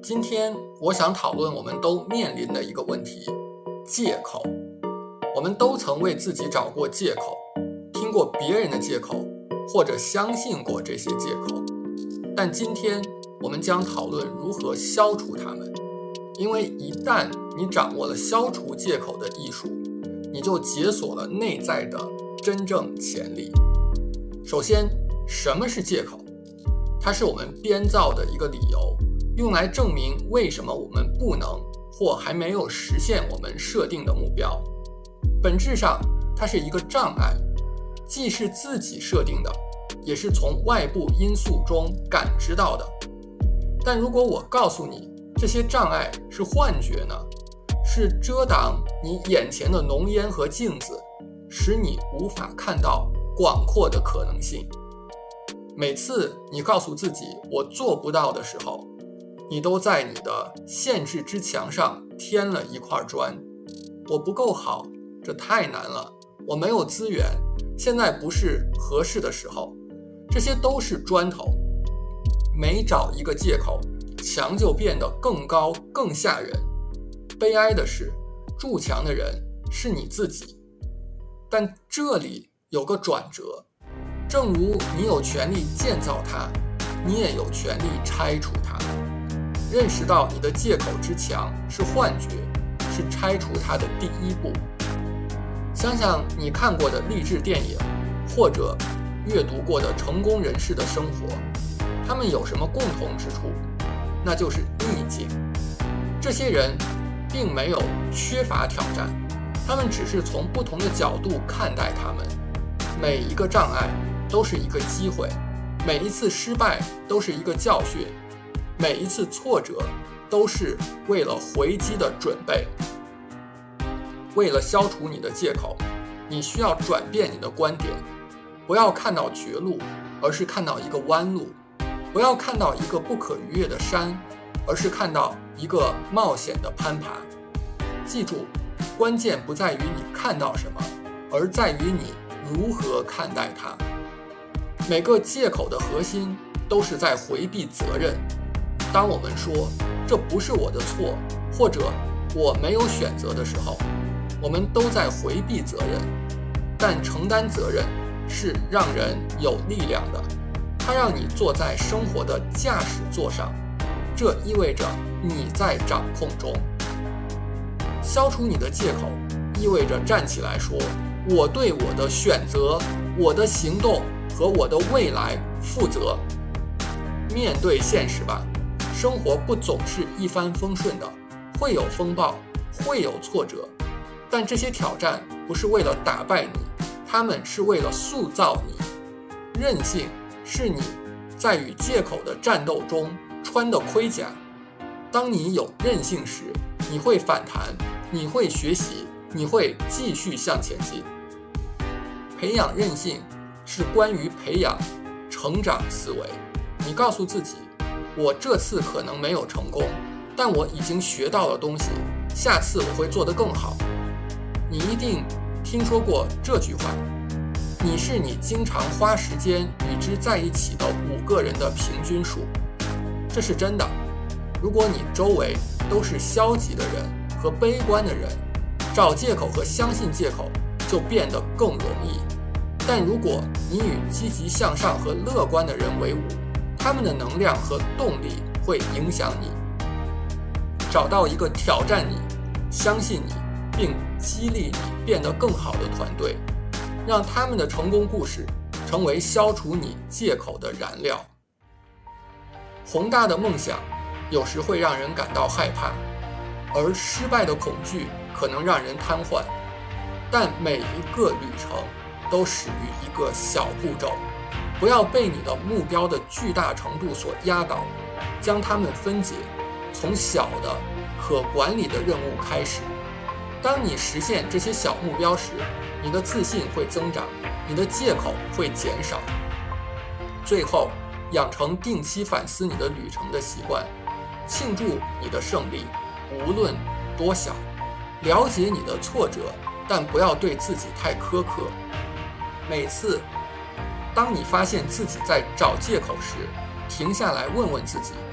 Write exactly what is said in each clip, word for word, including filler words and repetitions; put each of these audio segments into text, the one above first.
今天我想讨论我们都面临的一个问题：借口。我们都曾为自己找过借口，听过别人的借口，或者相信过这些借口。但今天我们将讨论如何消除它们，因为一旦你掌握了消除借口的艺术，你就解锁了内在的真正潜力。首先，什么是借口？它是我们编造的一个理由，用来证明为什么我们不能或还没有实现我们设定的目标。本质上，它是一个障碍，既是自己设定的，也是从外部因素中感知到的。但如果我告诉你，这些障碍是幻觉呢？是遮挡你眼前的浓烟和镜子，使你无法看到广阔的可能性。每次你告诉自己我做不到的时候，你都在你的限制之墙上添了一块砖。我不够好，这太难了，我没有资源，现在不是合适的时候，这些都是砖头。每找一个借口，墙就变得更高更吓人。悲哀的是，筑墙的人是你自己。但这里有个转折，正如你有权利建造它，你也有权利拆除它。认识到你的借口之墙是幻觉，是拆除它的第一步。想想你看过的励志电影，或者阅读过的成功人士的生活，他们有什么共同之处？那就是逆境。这些人并没有缺乏挑战，他们只是从不同的角度看待他们。每一个障碍都是一个机会，每一次失败都是一个教训，每一次挫折都是为了回击的准备。为了消除你的借口，你需要转变你的观点，不要看到绝路，而是看到一个弯路；不要看到一个不可逾越的山，而是看到一个冒险的攀爬。记住，关键不在于你看到什么，而在于你如何看待它。每个借口的核心都是在回避责任。当我们说这不是我的错，或者我没有选择的时候，我们都在回避责任。但承担责任是让人有力量的，它让你坐在生活的驾驶座上，这意味着你在掌控中。消除你的借口，意味着站起来说，我对我的选择、我的行动和我的未来负责。面对现实吧，生活不总是一帆风顺的，会有风暴，会有挫折，但这些挑战不是为了打败你，他们是为了塑造你。韧性是你在与借口的战斗中穿的盔甲。当你有韧性时，你会反弹，你会学习，你会继续向前进。培养韧性是关于培养成长思维。你告诉自己，我这次可能没有成功，但我已经学到了东西，下次我会做得更好。你一定听说过这句话，你是你经常花时间与之在一起的五个人的平均数。这是真的。如果你周围都是消极的人和悲观的人，找借口和相信借口就变得更容易。但如果你与积极向上和乐观的人为伍，他们的能量和动力会影响你。找到一个挑战你、相信你并激励你变得更好的团队，让他们的成功故事成为消除你借口的燃料。宏大的梦想有时会让人感到害怕，而失败的恐惧可能让人瘫痪。但每一个旅程都始于一个小步骤，不要被你的目标的巨大程度所压倒，将它们分解，从小的可管理的任务开始。当你实现这些小目标时，你的自信会增长，你的借口会减少。最后，养成定期反思你的旅程的习惯，庆祝你的胜利，无论多小。了解你的挫折，但不要对自己太苛刻。每次当你发现自己在找借口时，停下来问问自己，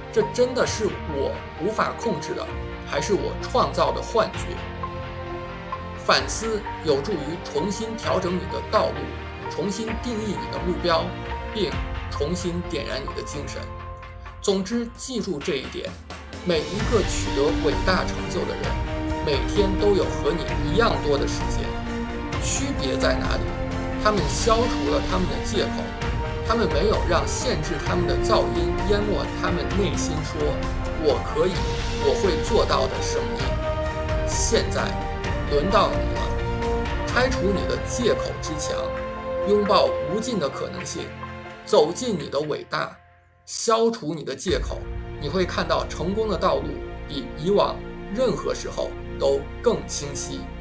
这真的是我无法控制的，还是我创造的幻觉？反思有助于重新调整你的道路，重新定义你的目标，并重新点燃你的精神。总之，记住这一点：每一个取得伟大成就的人，每天都有和你一样多的时间。区别在哪里？他们消除了他们的借口，他们没有让限制他们的噪音淹没他们内心说“我可以，我会做到”的声音。现在轮到你了，拆除你的借口之墙，拥抱无尽的可能性，走进你的伟大，消除你的借口，你会看到成功的道路比以往任何时候都更清晰。